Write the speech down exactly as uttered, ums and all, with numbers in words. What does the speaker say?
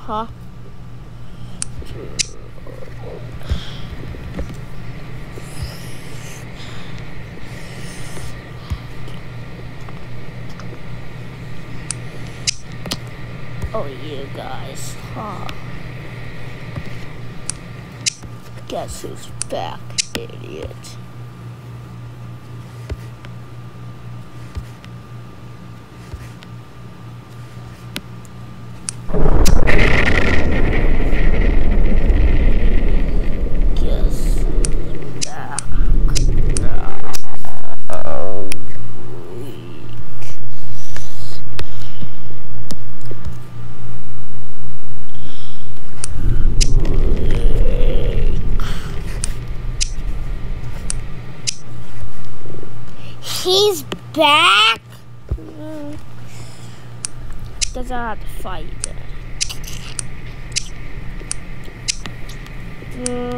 huh? Oh, you guys, huh? Guess who's back, idiot? Guess who's back now? Oh, weak. He's back? Mm. Doesn't have to fight it. Mm.